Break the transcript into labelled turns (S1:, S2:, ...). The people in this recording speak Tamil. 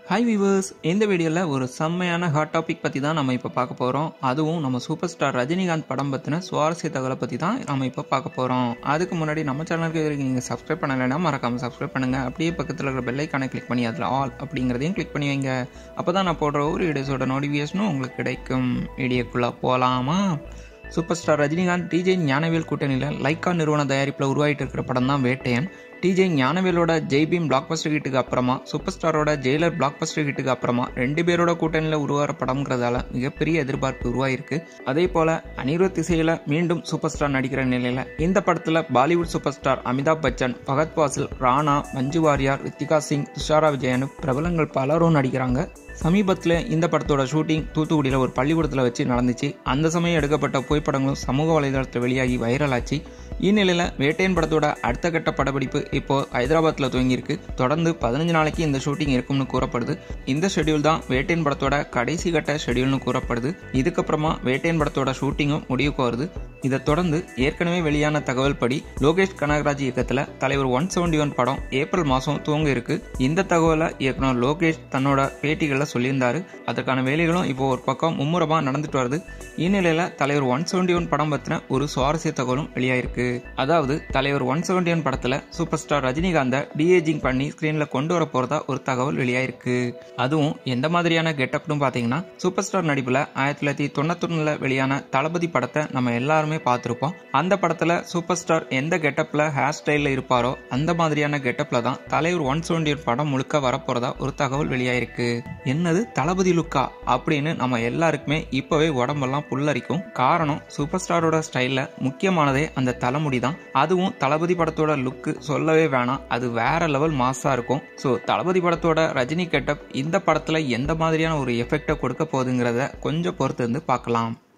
S1: ஹாய் வீவர்ஸ், இந்த வீடியோவில் ஒரு செம்மையான ஹாட் டாபிக் பற்றி தான் நம்ம இப்போ பார்க்க போகிறோம். அதுவும் நம்ம சூப்பர் ஸ்டார் ரஜினிகாந்த் படம் பற்றின சுவாரஸ்ய தகவலை பற்றி தான் நம்ம இப்போ பார்க்க போகிறோம். அதுக்கு முன்னாடி நம்ம சேனலுக்கு நீங்கள் சப்ஸ்கிரைப் பண்ணலைன்னா மறக்காமல் சப்ஸ்கிரைப் பண்ணுங்கள். அப்படியே பக்கத்தில் இருக்கிற பெல் ஐக்கானை கிளிக் பண்ணி அதில் ஆல் அப்படிங்கிறதையும் கிளிக் பண்ணி வைங்க. அப்போ தான் நான் போடுற ஒரு வீடியோஸோட நோட்டிஃபிகேஷனும் உங்களுக்கு கிடைக்கும். வீடியோக்குள்ளே போகலாமா? Super star Rajinikanth T J Gnanavel கூட்டணியில் லைக்கா நிறுவன தயாரிப்பில் உருவாகிட்டு இருக்கிற படம் தான் வேட்டையன். டிஜே ஞானவேலோட ஜெய்பீம் பிளாக் பஸ்டர் ஹிட்டுக்கு அப்புறமா சூப்பர் ஸ்டாரோட ஜெயிலர் பிளாக் பஸ்டர் ஹிட்டுக்கு அப்புறமா 2 பேரோட கூட்டணியில் உருவாகிற படம்ங்கிறதால மிகப்பெரிய எதிர்பார்ப்பு உருவாயிருக்கு. அதே போல அனிருத் இசையில மீண்டும் சூப்பர் ஸ்டார் நடிக்கிற நிலையில இந்த படத்துல பாலிவுட் சூப்பர் ஸ்டார் அமிதாப் பச்சன், ஃபகத் ஃபாசில், ராணா, மஞ்சு வாரியார், ரித்திகா சிங், துஷாரா விஜயன் பிரபலங்கள் பலரும் நடிக்கிறாங்க. சமீபத்தில் இந்த படத்தோட ஷூட்டிங் தூத்துக்குடியில் ஒரு பள்ளிக்கூடத்தில் வச்சு நடந்துச்சு. அந்த சமயம் எடுக்கப்பட்ட புகைப்படங்களும் சமூக வலைதளத்தில் வெளியாகி வைரல் ஆச்சு. இந்நிலையில் வேட்டையன் படத்தோட அடுத்த கட்ட படப்பிடிப்பு இப்போ ஹைதராபாத்தில் துவங்கியிருக்கு. தொடர்ந்து 15 நாளைக்கு இந்த ஷூட்டிங் இருக்கும்னு கூறப்படுது. இந்த ஷெடியூல் தான் வேட்டையன் படத்தோட கடைசி கட்ட ஷெடியூல்னு கூறப்படுது. இதுக்கப்புறமா வேட்டையன் படத்தோட ஷூட்டிங்கும் முடிவுக்கு வருது. இதை தொடர்ந்து ஏற்கனவே வெளியான தகவல் படி லோகேஷ் கனகராஜ் இயக்கத்தில் தலைவர் 171 படம் ஏப்ரல் மாதம் துவங்க இருக்கு. இந்த தகவலை இயக்குனர் லோகேஷ் தன்னோட பேட்டிகளில் சொல்லியிருந்தாரு. அதற்கான வேலைகளும் இப்போ ஒரு பக்கம் மும்முரமா நடந்துட்டு வருது. இந்நிலையில தலைவர் 171 படம் பத்தின ஒரு சுவாரஸ்ய தகவலும் வெளியாயிருக்கு. அதாவது தலைவர் 171 படத்துல சூப்பர் ஸ்டார் ரஜினிகாந்த டிஏஜிங் பண்ணி ஸ்கிரீன்ல கொண்டு வர போறதா ஒரு தகவல் வெளியாயிருக்கு. அதுவும் எந்த மாதிரியான கெட்டப்னு பாத்தீங்கன்னா, சூப்பர் ஸ்டார் நடிப்புல 1991 வெளியான தளபதி படத்தை நம்ம எல்லாருமே பார்த்திருப்போம். அந்த படத்துல சூப்பர் ஸ்டார் எந்த கெட்டப்ல ஹேர் ஸ்டைல்ல இருப்பாரோ அந்த மாதிரியான கெட்டப்ல தான் தலைவர் 171 படம் முழுக்க வரப்போறதா ஒரு தகவல் வெளியாயிருக்கு. என்னது தளபதி லுக்கா அப்படின்னு நம்ம எல்லாருக்குமே இப்பவே உடம்பெல்லாம் புல்லரிக்கும். காரணம், சூப்பர் ஸ்டாரோட ஸ்டைல்ல முக்கியமானதே அந்த தலைமுடி தான். அதுவும் தளபதி படத்தோட லுக்கு சொல்லவே வேணாம், அது வேற லெவல் மாஸா இருக்கும். ஸோ தளபதி படத்தோட ரஜினி கெட்டப் இந்த படத்துல எந்த மாதிரியான ஒரு எஃபெக்டை கொடுக்க போகுதுங்கிறத கொஞ்சம் பொறுத்து இருந்து பார்க்கலாம்.